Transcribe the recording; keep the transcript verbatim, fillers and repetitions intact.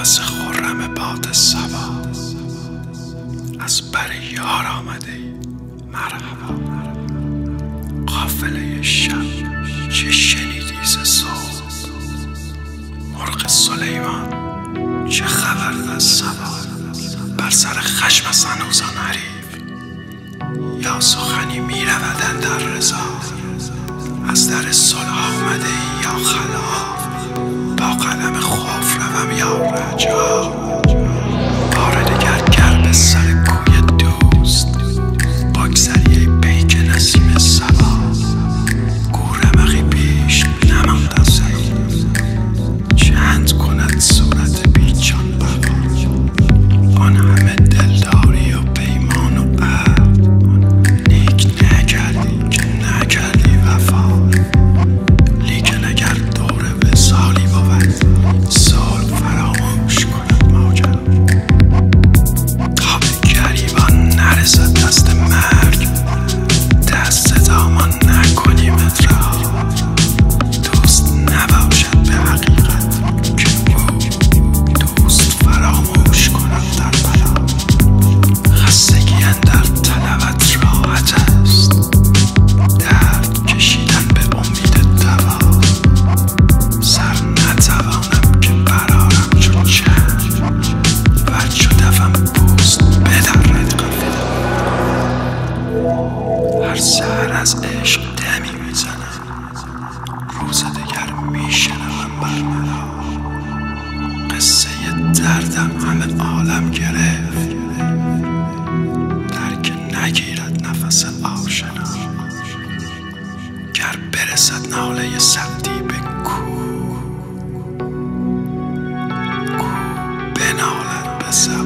نفس خرم باد صبا، از بر یار آمده ای مرحبا. قافله شب چه شنیدی ز صبح، مرغ سلیمان چه خبر از سبا. بر سر خشم از هنوزان حریف، یا سخنی می رود اندر رضا. از در صلح آمده ای یا خلاف، با قدم خوف روم یا رجا. بار دگر گر به سر کوی دوست، بگذری ای پیک نسیم صبا. گورمقی پیش نماند از ای، چند کند صورت بیجان بقا. آن همه دلداری و پیمان و عهد، نیک نکردی که نکردی وفا. لیکن اگر دور وصالی بود، صلح فراموش کند ماجرا. خواب گریبان نرسد دست مرگ، دست دامان نکنیمت رها. دوست نباشد به حقیقت که او دوست فراموش کند در بلا. خستگی اندر طلبت راحت است، درد کشیدن به امید دوا. سر نتوانم که برارم چون چنگ، ور چو دفم پوست بدرد قفا. هر سحر از عشق دمی میزنم، روز دگر میشنوم بر ملا. قصه دردم همه عالم گرفت، در که نگیرد نفس آشنا. گر برسد ناله سعدی به کوه، کوه بنالد به صبا.